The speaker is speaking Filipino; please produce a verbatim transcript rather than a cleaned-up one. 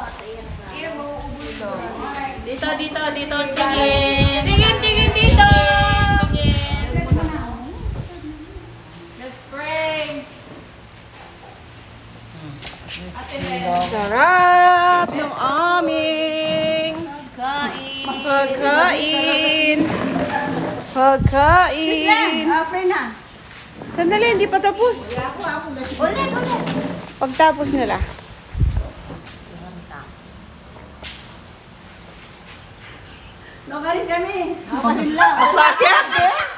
Dito, dito, dito. Tingin. Tingin, tingin dito. Tingin. Let's pray. Sarap ng aming pagkain. Pagkain. Pray na. Sandali, hindi pa tapos. Ulit, ulit. Pagtapos nila. Lokalin kami. Ako din lang. Sakit eh.